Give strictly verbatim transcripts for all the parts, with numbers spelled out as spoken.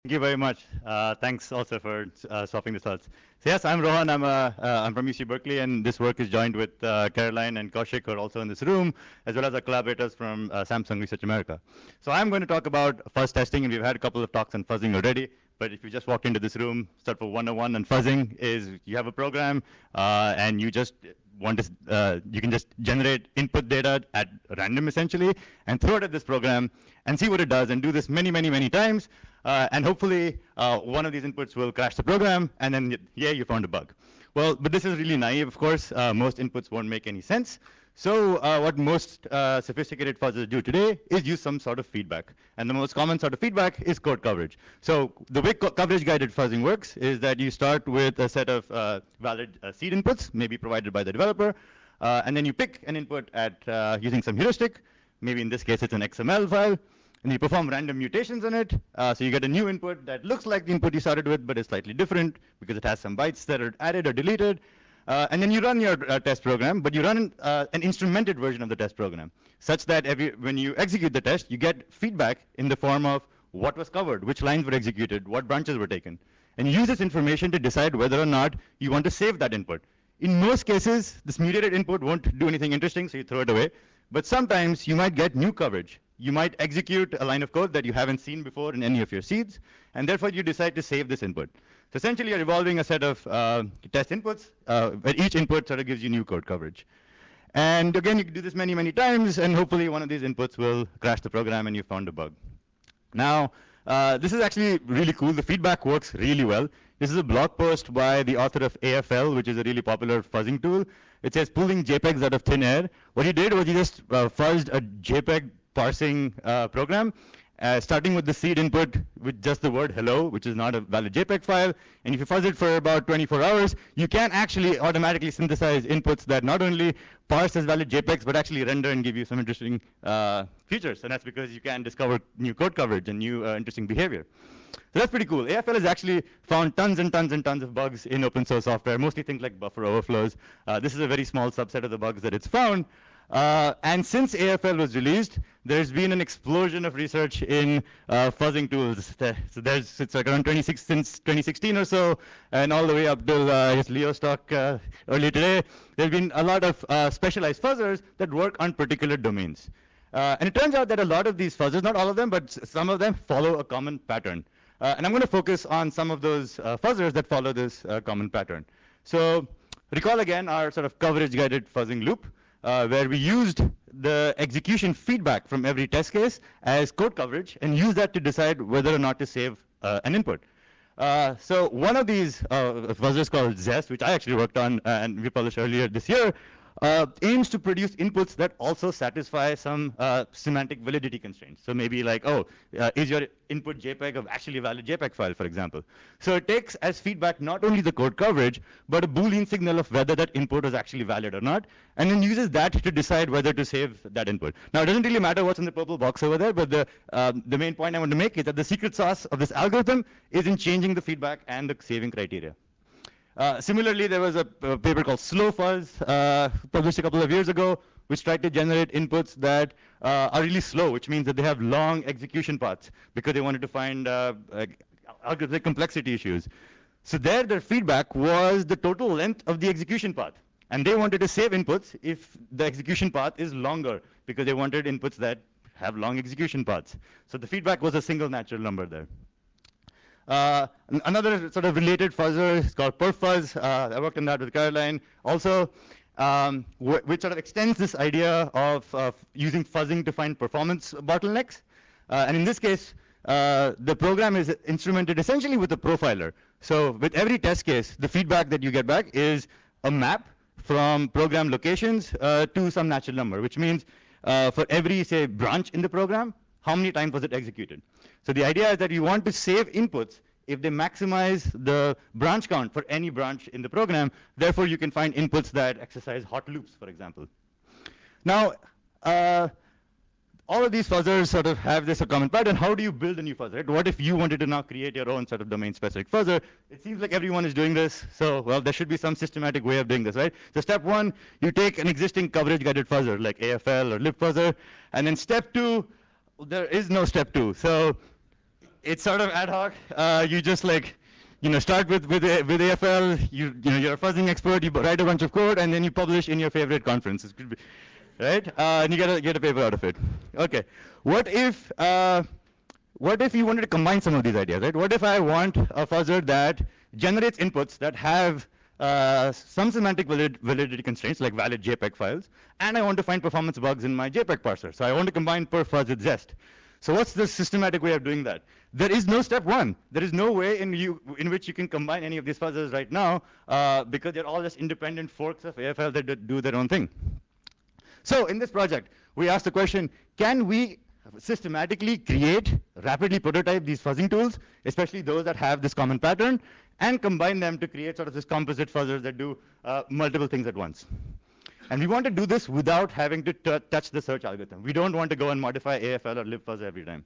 Thank you very much. Uh, thanks also for uh, swapping the thoughts. So yes, I'm Rohan. I'm, uh, uh, I'm from U C Berkeley, and this work is joined with uh, Caroline and Koushik, who are also in this room, as well as our collaborators from uh, Samsung Research America. So I'm going to talk about fuzz testing, and we've had a couple of talks on fuzzing already. But if you just walked into this room, start for one oh one on fuzzing is you have a program, uh, and you just want to, uh, you can just generate input data at random essentially, and throw it at this program, and see what it does, and do this many, many, many times. Uh, and hopefully, uh, one of these inputs will crash the program, and then, yeah, you found a bug. Well, but this is really naive, of course. Uh, most inputs won't make any sense. So uh, what most uh, sophisticated fuzzers do today is use some sort of feedback. And the most common sort of feedback is code coverage. So the way co coverage-guided fuzzing works is that you start with a set of uh, valid uh, seed inputs, maybe provided by the developer, uh, and then you pick an input at uh, using some heuristic. Maybe in this case, it's an X M L file. And you perform random mutations on it. Uh, so you get a new input that looks like the input you started with, but is slightly different because it has some bytes that are added or deleted. Uh, and then you run your uh, test program, but you run uh, an instrumented version of the test program, such that every, when you execute the test, you get feedback in the form of what was covered, which lines were executed, what branches were taken. And you use this information to decide whether or not you want to save that input. In most cases, this mutated input won't do anything interesting, so you throw it away. But sometimes you might get new coverage. You might execute a line of code that you haven't seen before in any of your seeds, and therefore you decide to save this input. So essentially, you're evolving a set of uh, test inputs, uh, where each input sort of gives you new code coverage. And again, you can do this many, many times, and hopefully one of these inputs will crash the program and you found a bug. Now, uh, this is actually really cool. The feedback works really well. This is a blog post by the author of A F L, which is a really popular fuzzing tool. It says pulling JPEGs out of thin air. What he did was he just uh, fuzzed a JPEG parsing uh, program, uh, starting with the seed input with just the word hello, which is not a valid JPEG file. And if you fuzz it for about twenty-four hours, you can actually automatically synthesize inputs that not only parse as valid JPEGs, but actually render and give you some interesting uh, features. And that's because you can discover new code coverage and new uh, interesting behavior. So that's pretty cool. A F L has actually found tons and tons and tons of bugs in open source software, mostly things like buffer overflows. Uh, this is a very small subset of the bugs that it's found. Uh, and since A F L was released, there's been an explosion of research in uh, fuzzing tools. So there's, it's like around twenty-six, since twenty sixteen or so, and all the way up till uh, I guess Leo's talk uh, earlier today, there's been a lot of uh, specialized fuzzers that work on particular domains. Uh, and it turns out that a lot of these fuzzers, not all of them, but some of them follow a common pattern. Uh, and I'm going to focus on some of those uh, fuzzers that follow this uh, common pattern. So recall again our sort of coverage-guided fuzzing loop, uh, where we used the execution feedback from every test case as code coverage and use that to decide whether or not to save uh, an input. Uh, so one of these uh, fuzzers called Zest, which I actually worked on uh, and we published earlier this year, Uh, aims to produce inputs that also satisfy some uh, semantic validity constraints. So maybe like, oh, uh, is your input JPEG of actually a valid JPEG file, for example. So it takes as feedback not only the code coverage, but a Boolean signal of whether that input was actually valid or not, and then uses that to decide whether to save that input. Now, it doesn't really matter what's in the purple box over there, but the, um, the main point I want to make is that the secret sauce of this algorithm is in changing the feedback and the saving criteria. Uh, similarly, there was a, a paper called Slow Fuzz, uh, published a couple of years ago, which tried to generate inputs that uh, are really slow, which means that they have long execution paths, because they wanted to find uh, like, algorithmic complexity issues. So there, their feedback was the total length of the execution path. And they wanted to save inputs if the execution path is longer, because they wanted inputs that have long execution paths. So the feedback was a single natural number there. Uh, another sort of related fuzzer is called perfuzz. Uh, I worked on that with Caroline also, um, wh which sort of extends this idea of, of using fuzzing to find performance bottlenecks. Uh, and in this case, uh, the program is instrumented essentially with a profiler. So with every test case, the feedback that you get back is a map from program locations uh, to some natural number, which means uh, for every, say, branch in the program, how many times was it executed? So the idea is that you want to save inputs if they maximize the branch count for any branch in the program. Therefore, you can find inputs that exercise hot loops, for example. Now, uh, all of these fuzzers sort of have this a common pattern. How do you build a new fuzzer? Right? What if you wanted to now create your own sort of domain-specific fuzzer? It seems like everyone is doing this. So, well, there should be some systematic way of doing this, right? So step one, you take an existing coverage-guided fuzzer, like A F L or libfuzzer. And then step two, there is no step two. So it's sort of ad hoc. Uh, you just like, you know, start with with with A F L. You you know, you're a fuzzing expert. You write a bunch of code, and then you publish in your favorite conference. It could be, right? Uh, and you get a get a paper out of it. Okay. What if uh, what if you wanted to combine some of these ideas, right? What if I want a fuzzer that generates inputs that have uh, some semantic valid validity constraints, like valid JPEG files, and I want to find performance bugs in my JPEG parser. So I want to combine perfuzz with Zest. So what's the systematic way of doing that? There is no step one. There is no way in, you, in which you can combine any of these fuzzers right now uh, because they're all just independent forks of A F L that do their own thing. So in this project, we asked the question, can we systematically create, rapidly prototype these fuzzing tools, especially those that have this common pattern, and combine them to create sort of this composite fuzzers that do uh, multiple things at once. And we want to do this without having to touch the search algorithm. We don't want to go and modify A F L or libfuzz every time.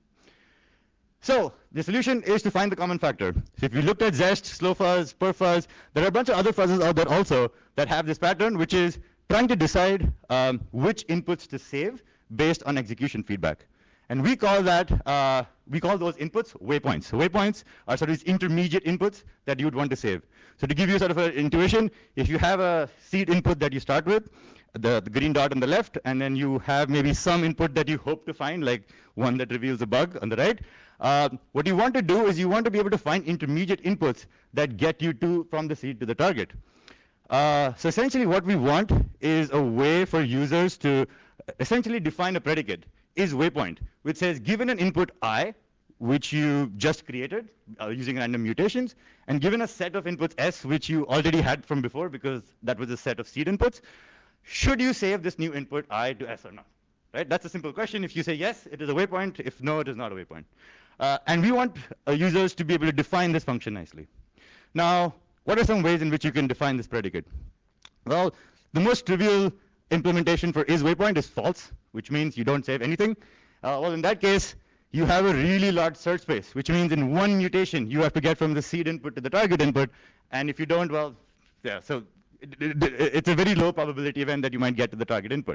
So the solution is to find the common factor. So if you looked at Zest, slowfuzz, perfuzz, there are a bunch of other fuzzes out there also that have this pattern, which is trying to decide um, which inputs to save based on execution feedback. And we call that, uh, we call those inputs waypoints. So waypoints are sort of these intermediate inputs that you would want to save. So to give you sort of an intuition, if you have a seed input that you start with, the, the green dot on the left, and then you have maybe some input that you hope to find, like one that reveals a bug on the right, uh, what you want to do is you want to be able to find intermediate inputs that get you to from the seed to the target. Uh, so essentially what we want is a way for users to essentially define a predicate, is waypoint, which says given an input I, which you just created uh, using random mutations, and given a set of inputs S, which you already had from before because that was a set of seed inputs, should you save this new input I to S or not? Right? That's a simple question. If you say yes, it is a waypoint. If no, it is not a waypoint. Uh, and we want uh, users to be able to define this function nicely. Now, what are some ways in which you can define this predicate? Well, the most trivial implementation for is waypoint is false, which means you don't save anything. Uh, well, in that case, you have a really large search space, which means in one mutation, you have to get from the seed input to the target input. And if you don't, well, yeah, so it, it, it's a very low probability event that you might get to the target input.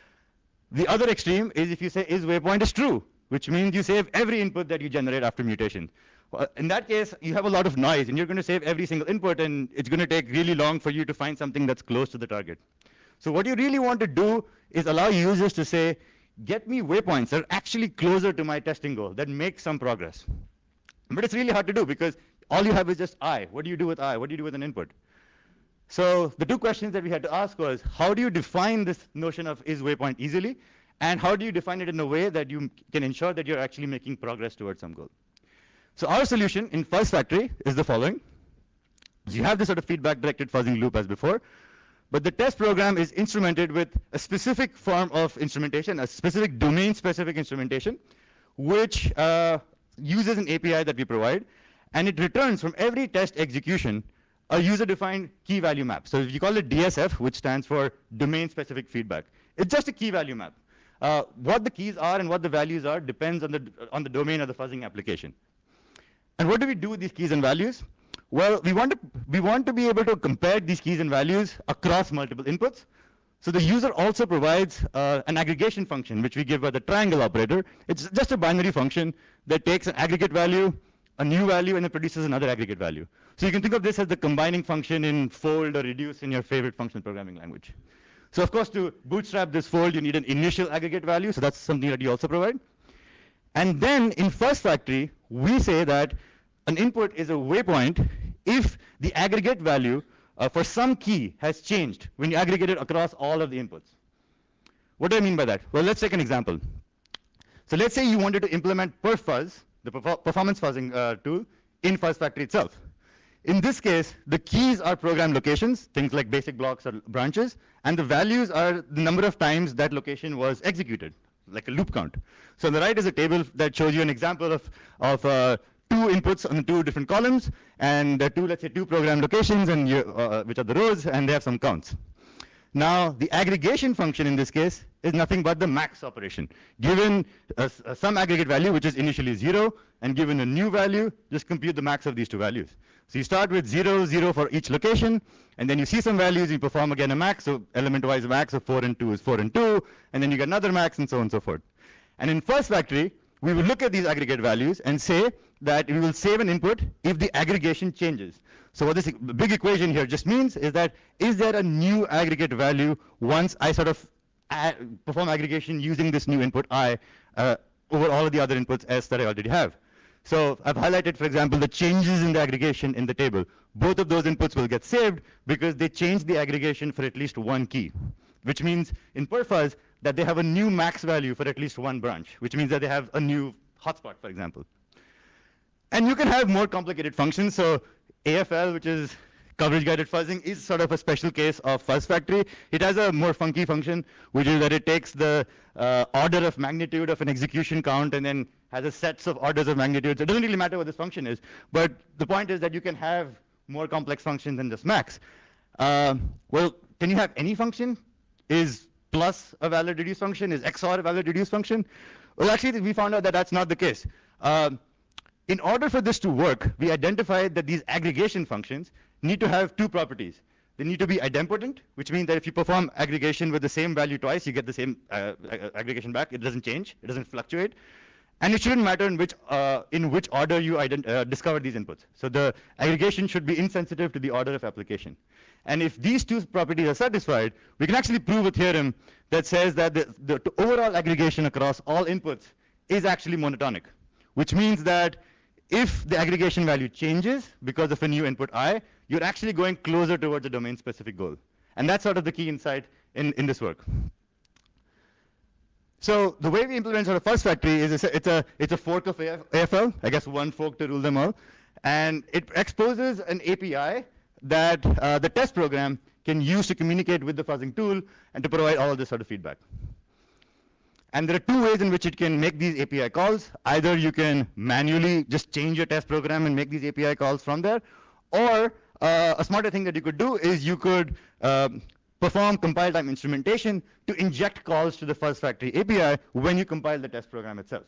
The other extreme is if you say is waypoint is true, which means you save every input that you generate after mutation. Well, in that case, you have a lot of noise, and you're going to save every single input, and it's going to take really long for you to find something that's close to the target. So what you really want to do is allow users to say, get me waypoints that are actually closer to my testing goal, that make some progress. But it's really hard to do because all you have is just I. What do you do with I? What do you do with an input? So the two questions that we had to ask was, how do you define this notion of is waypoint easily? And how do you define it in a way that you can ensure that you're actually making progress towards some goal? So our solution in FuzzFactory is the following. So you have this sort of feedback-directed fuzzing loop as before. But the test program is instrumented with a specific form of instrumentation, a specific domain-specific instrumentation, which uh, uses an A P I that we provide, and it returns from every test execution a user-defined key value map. So if you call it D S F, which stands for domain-specific feedback, it's just a key value map. Uh, what the keys are and what the values are depends on the, on the domain of the fuzzing application. And what do we do with these keys and values? Well, we want to we want to be able to compare these keys and values across multiple inputs. So the user also provides uh, an aggregation function, which we give by the triangle operator. It's just a binary function that takes an aggregate value, a new value, and it produces another aggregate value. So you can think of this as the combining function in fold or reduce in your favorite functional programming language. So of course, to bootstrap this fold, you need an initial aggregate value. So that's something that you also provide. And then in FuzzFactory, we say that an input is a waypoint if the aggregate value uh, for some key has changed when you aggregate it across all of the inputs. What do I mean by that? Well, let's take an example. So let's say you wanted to implement perfuzz, the perf performance fuzzing uh, tool, in FuzzFactory itself. In this case, the keys are program locations, things like basic blocks or branches, and the values are the number of times that location was executed, like a loop count. So on the right is a table that shows you an example of, of uh, two inputs on two different columns, and there are two, let's say, two program locations, and you, uh, which are the rows, and they have some counts. Now, the aggregation function in this case is nothing but the max operation. Given a, a, some aggregate value, which is initially zero, and given a new value, just compute the max of these two values. So you start with zero, zero for each location, and then you see some values, you perform again a max, so element-wise max of four and two is four and two, and then you get another max, and so on and so forth. And in FuzzFactory, we will look at these aggregate values and say, that we will save an input if the aggregation changes. So what this e- big equation here just means is that is there a new aggregate value once I sort of add, perform aggregation using this new input I uh, over all of the other inputs S that I already have. So I've highlighted, for example, the changes in the aggregation in the table. Both of those inputs will get saved because they change the aggregation for at least one key, which means in perfuzz that they have a new max value for at least one branch, which means that they have a new hotspot, for example. And you can have more complicated functions. So A F L, which is coverage guided fuzzing, is sort of a special case of FuzzFactory. It has a more funky function, which is that it takes the uh, order of magnitude of an execution count and then has a sets of orders of magnitude. So it doesn't really matter what this function is. But the point is that you can have more complex functions than just max. Uh, well, can you have any function? Is plus a valid reduced function? Is X O R a valid reduced function? Well, actually, we found out that that's not the case. Uh, in order for this to work, we identified that these aggregation functions need to have two properties. They need to be idempotent, which means that if you perform aggregation with the same value twice, you get the same uh, aggregation back. It doesn't change. It doesn't fluctuate. And it shouldn't matter in which, uh, in which order you uh, discover these inputs. So the aggregation should be insensitive to the order of application. And if these two properties are satisfied, we can actually prove a theorem that says that the, the overall aggregation across all inputs is actually monotonic, which means that if the aggregation value changes because of a new input I, you're actually going closer towards a domain-specific goal. And that's sort of the key insight in, in this work. So the way we implement sort of FuzzFactory is it's a, it's a, it's a fork of A F L, I guess one fork to rule them all. And it exposes an A P I that uh, the test program can use to communicate with the fuzzing tool and to provide all of this sort of feedback. And there are two ways in which it can make these A P I calls. Either you can manually just change your test program and make these A P I calls from there, or uh, a smarter thing that you could do is you could um, perform compile time instrumentation to inject calls to the FuzzFactory A P I when you compile the test program itself.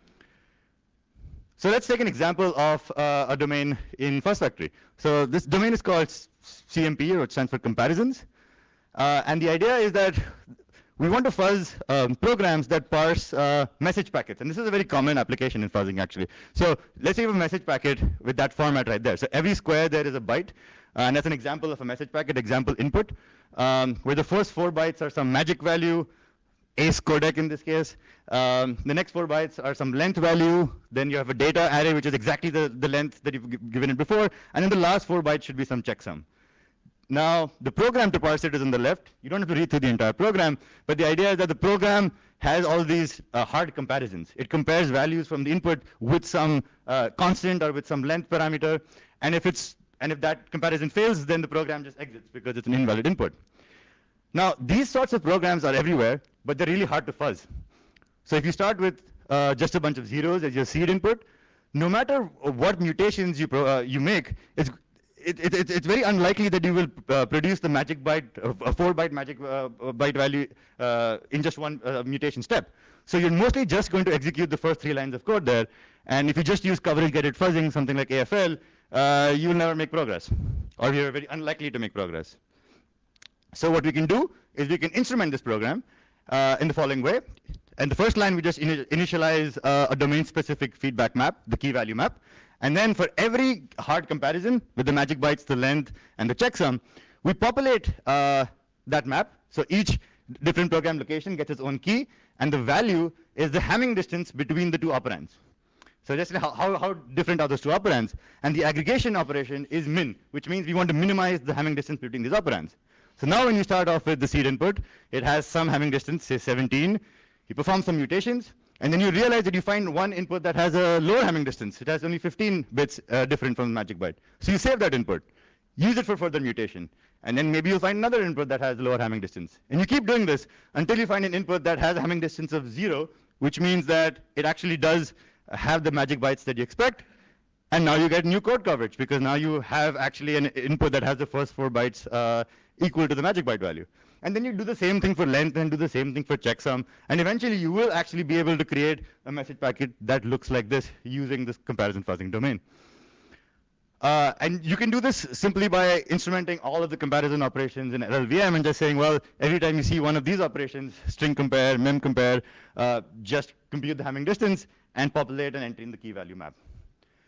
So let's take an example of uh, a domain in FuzzFactory. So this domain is called C M P, which stands for comparisons. Uh, and the idea is that we want to fuzz um, programs that parse uh, message packets. And this is a very common application in fuzzing, actually. So let's say you have a message packet with that format right there. So every square there is a byte. Uh, and that's an example of a message packet, example input, um, where the first four bytes are some magic value, ace codec in this case. Um, the next four bytes are some length value. Then you have a data array, which is exactly the, the length that you've given it before. And then the last four bytes should be some checksum. Now, the program to parse it is on the left. You don't have to read through the entire program, but the idea is that the program has all these uh, hard comparisons. It compares values from the input with some uh, constant or with some length parameter, and if it's and if that comparison fails, then the program just exits because it's an invalid input. Now, these sorts of programs are everywhere, but they're really hard to fuzz. So if you start with uh, just a bunch of zeros as your seed input, no matter what mutations you pro uh, you make, it's It, it, it, it's very unlikely that you will uh, produce the magic byte, uh, a four byte magic uh, byte value uh, in just one uh, mutation step. So you're mostly just going to execute the first three lines of code there. And if you just use coverage guided fuzzing, something like A F L, uh, you will never make progress, or you're very unlikely to make progress. So what we can do is we can instrument this program uh, in the following way. And the first line, we just ini initialize uh, a domain-specific feedback map, the key value map. And then for every hard comparison with the magic bytes, the length, and the checksum, we populate uh, that map. So each different program location gets its own key, and the value is the Hamming distance between the two operands. So just how, how, how different are those two operands? And the aggregation operation is min, which means we want to minimize the Hamming distance between these operands. So now when you start off with the seed input, it has some Hamming distance, say seventeen. You perform some mutations, and then you realize that you find one input that has a lower Hamming distance. It has only fifteen bits uh, different from the magic byte. So you save that input, use it for further mutation, and then maybe you'll find another input that has lower Hamming distance. And you keep doing this until you find an input that has a Hamming distance of zero, which means that it actually does have the magic bytes that you expect. And now you get new code coverage, because now you have actually an input that has the first four bytes uh, equal to the magic byte value. And then you do the same thing for length and do the same thing for checksum. And eventually you will actually be able to create a message packet that looks like this using this comparison fuzzing domain. Uh, and you can do this simply by instrumenting all of the comparison operations in L L V M and just saying, well, every time you see one of these operations, string compare, mem compare, uh, just compute the Hamming distance and populate and enter in the key value map.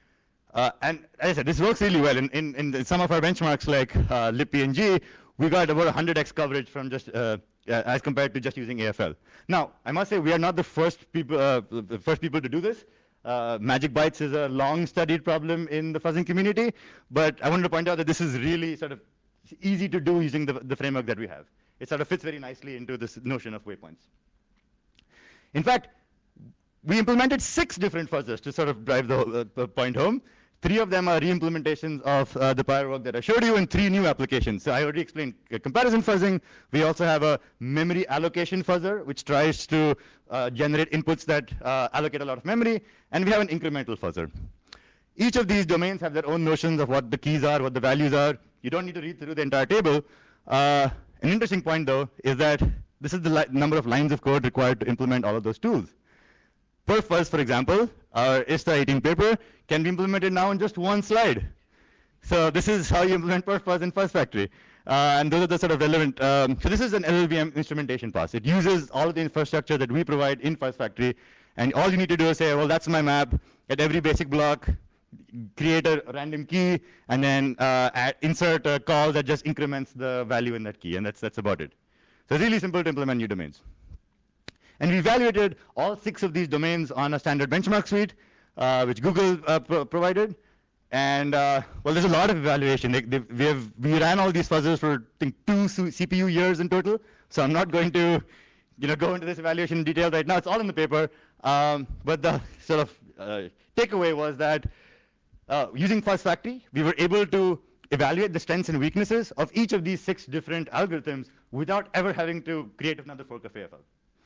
Uh, and as I said, this works really well. In, in, in some of our benchmarks like uh, libpng, we got about one hundred x coverage from just uh, uh, as compared to just using A F L. Now, I must say we are not the first people uh, the first people to do this. Uh, magic bytes is a long-studied problem in the fuzzing community, but I wanted to point out that this is really sort of easy to do using the, the framework that we have. It sort of fits very nicely into this notion of waypoints. In fact, we implemented six different fuzzers to sort of drive the uh, point home. Three of them are re-implementations of uh, the prior work that I showed you, and three new applications. So I already explained uh, comparison fuzzing. We also have a memory allocation fuzzer, which tries to uh, generate inputs that uh, allocate a lot of memory. And we have an incremental fuzzer. Each of these domains have their own notions of what the keys are, what the values are. You don't need to read through the entire table. Uh, an interesting point, though, is that this is the number of lines of code required to implement all of those tools. PerfFuzz, for example, our I S T A eighteen paper, can be implemented now in just one slide. So this is how you implement PerfFuzz in FuzzFactory. Uh, and those are the sort of relevant. Um, so this is an L L V M instrumentation pass. It uses all of the infrastructure that we provide in FuzzFactory. And all you need to do is say, well, that's my map. At every basic block, create a random key, and then uh, add, insert a call that just increments the value in that key. And that's, that's about it. So it's really simple to implement new domains. And we evaluated all six of these domains on a standard benchmark suite, uh, which Google uh, pro provided. And uh, well, there's a lot of evaluation. They, they, we, have, we ran all these fuzzers for, I think, two C P U years in total. So I'm not going to you know, go into this evaluation in detail right now. It's all in the paper. Um, but the sort of uh, takeaway was that uh, using FuzzFactory, we were able to evaluate the strengths and weaknesses of each of these six different algorithms without ever having to create another fork of A F L.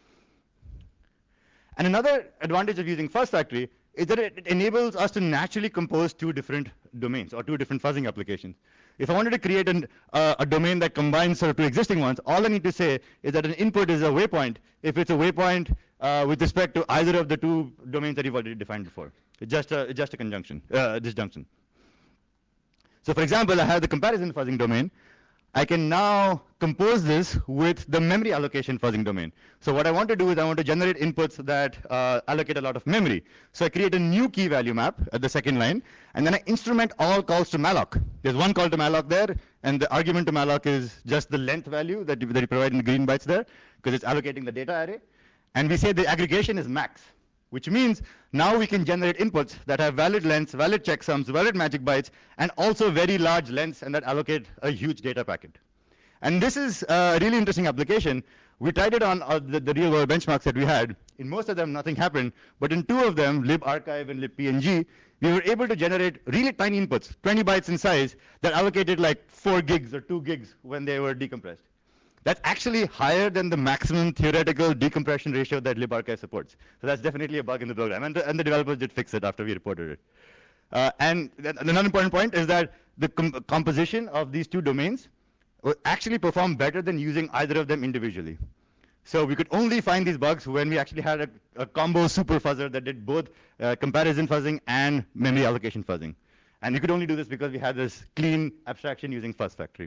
And another advantage of using FuzzFactory is that it enables us to naturally compose two different domains or two different fuzzing applications. If I wanted to create an, uh, a domain that combines sort of two existing ones, all I need to say is that an input is a waypoint if it's a waypoint uh, with respect to either of the two domains that you've already defined before. It's just a, it's just a conjunction, uh, disjunction. So for example, I have the comparison fuzzing domain. I can now compose this with the memory allocation fuzzing domain. So what I want to do is I want to generate inputs that uh, allocate a lot of memory. So I create a new key value map at the second line, and then I instrument all calls to malloc. There's one call to malloc there, and the argument to malloc is just the length value that you, that you provide in the green bytes there, because it's allocating the data array. And we say the aggregation is max, which means now we can generate inputs that have valid lengths, valid checksums, valid magic bytes, and also very large lengths, and that allocate a huge data packet. And this is a really interesting application. We tried it on uh, the, the real-world benchmarks that we had. In most of them, nothing happened. But in two of them, libarchive and libpng, we were able to generate really tiny inputs, twenty bytes in size, that allocated like four gigs or two gigs when they were decompressed. That's actually higher than the maximum theoretical decompression ratio that libarchive supports. So that's definitely a bug in the program. And the, and the developers did fix it after we reported it. Uh, and another important point is that the com composition of these two domains will actually perform better than using either of them individually. So we could only find these bugs when we actually had a, a combo super fuzzer that did both uh, comparison fuzzing and memory allocation fuzzing. And we could only do this because we had this clean abstraction using FuzzFactory.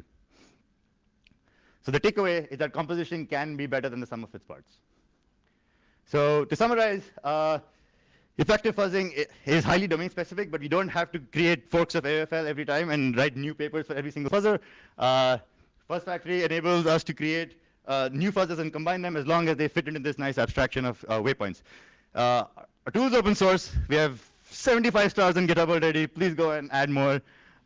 So the takeaway is that composition can be better than the sum of its parts. So to summarize, uh, effective fuzzing is highly domain specific, but you don't have to create forks of A F L every time and write new papers for every single fuzzer. Uh, FuzzFactory enables us to create uh, new fuzzers and combine them as long as they fit into this nice abstraction of uh, waypoints. Uh, our tool is open source. We have seventy-five stars on GitHub already. Please go and add more.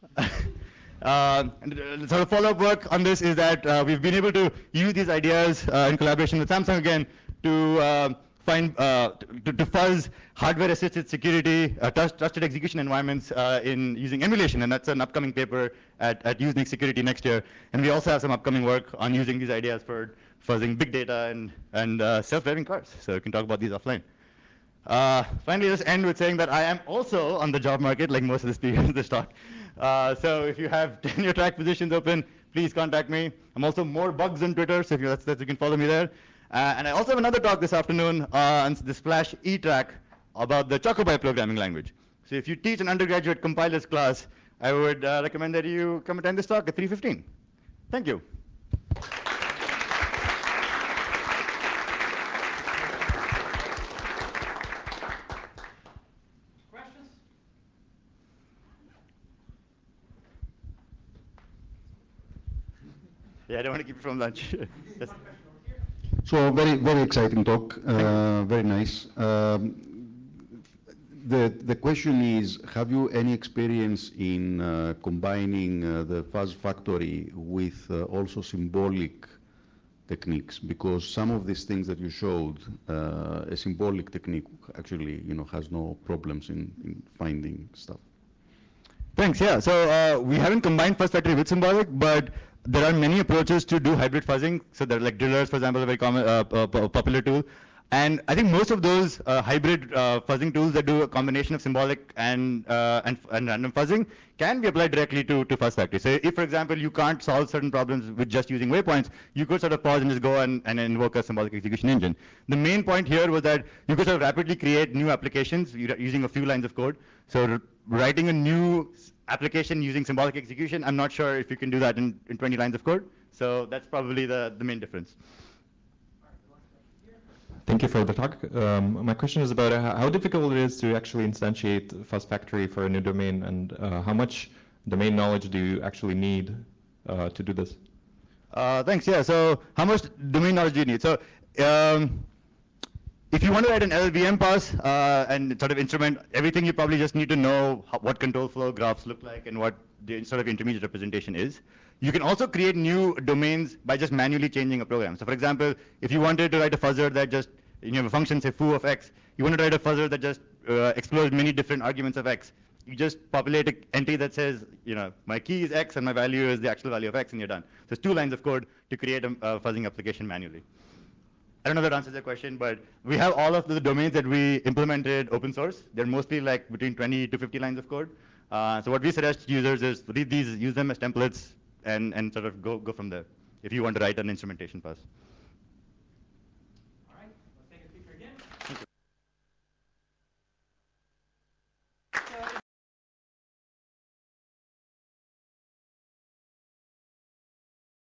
Uh, and uh, sort of follow-up work on this is that uh, we've been able to use these ideas uh, in collaboration with Samsung again to uh, find uh, to, to fuzz hardware-assisted security, uh, trust, trusted execution environments uh, in using emulation, and that's an upcoming paper at, at Usenix Security next year. And we also have some upcoming work on using these ideas for fuzzing big data and and uh, self-driving cars. So we can talk about these offline. Uh, finally, just end with saying that I am also on the job market, like most of the speakers in this talk. Uh, so if you have tenure track positions open, please contact me. I'm also more bugs on Twitter, so if you, that's, that's, you can follow me there. Uh, and I also have another talk this afternoon on the Splash E track about the Chocobi programming language. So if you teach an undergraduate compilers class, I would uh, recommend that you come attend this talk at three fifteen. Thank you. Yeah, I don't want to keep it from lunch. Yes. So very, very exciting talk. Uh, very nice. Um, the the question is, have you any experience in uh, combining uh, the FuzzFactory with uh, also symbolic techniques? Because some of these things that you showed, uh, a symbolic technique actually, you know, has no problems in, in finding stuff. Thanks. Yeah. So uh, we haven't combined FuzzFactory with symbolic, but there are many approaches to do hybrid fuzzing. So there are like drillers, for example, a very common, uh, popular tool. And I think most of those uh, hybrid uh, fuzzing tools that do a combination of symbolic and, uh, and, and random fuzzing can be applied directly to, to FuzzFactory. So if, for example, you can't solve certain problems with just using waypoints, you could sort of pause and just go and, and invoke a symbolic execution engine. The main point here was that you could sort of rapidly create new applications using a few lines of code. So writing a new application using symbolic execution, I'm not sure if you can do that in, in twenty lines of code. So that's probably the, the main difference. Thank you for the talk. Um, my question is about uh, how difficult it is to actually instantiate FuzzFactory for a new domain, and uh, how much domain knowledge do you actually need uh, to do this? Uh, thanks. Yeah. So how much domain knowledge do you need? So um, if you want to write an L L V M pass uh, and sort of instrument everything, you probably just need to know how, what control flow graphs look like and what the sort of intermediate representation is. You can also create new domains by just manually changing a program. So for example, if you wanted to write a fuzzer that just, you have a function, say foo of x, you want to write a fuzzer that just uh, explores many different arguments of x. You just populate an entry that says, you know, my key is x and my value is the actual value of x, and you're done. So it's two lines of code to create a, a fuzzing application manually. I don't know if that answers your question, but we have all of the domains that we implemented open source. They're mostly like between twenty to fifty lines of code. Uh, so what we suggest to users is read these, use them as templates, and, and sort of go, go from there if you want to write an instrumentation pass.